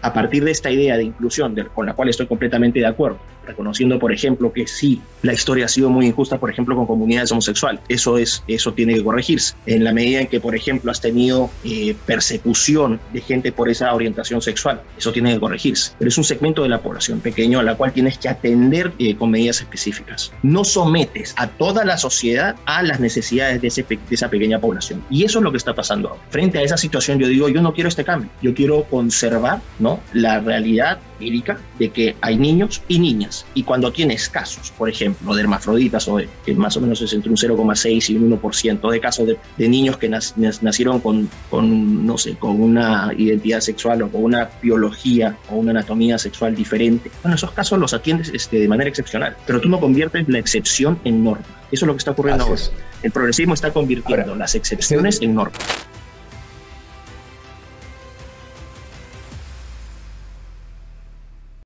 a partir de esta idea de inclusión, con la cual estoy completamente de acuerdo, reconociendo, por ejemplo, que sí, la historia ha sido muy injusta, por ejemplo, con comunidades homosexuales. Eso tiene que corregirse. En la medida en que, por ejemplo, has tenido persecución de gente por esa orientación sexual, eso tiene que corregirse. Pero es un segmento de la población pequeño a la cual tienes que atender con medidas específicas. No sometes a toda la sociedad a las necesidades de esa pequeña población. Y eso es lo que está pasando ahora. Frente a esa situación, yo digo, yo no quiero este cambio. Yo quiero conservar, ¿no?, la realidad empírica de que hay niños y niñas. Y cuando tienes casos, por ejemplo, de hermafroditas, que más o menos es entre un 0,6 y un 1% de casos de niños que nacieron con una identidad sexual o con una biología o una anatomía sexual diferente. Bueno, esos casos los atiendes de manera excepcional, pero tú no conviertes la excepción en norma. Eso es lo que está ocurriendo ahora. El progresismo está convirtiendo las excepciones en normas.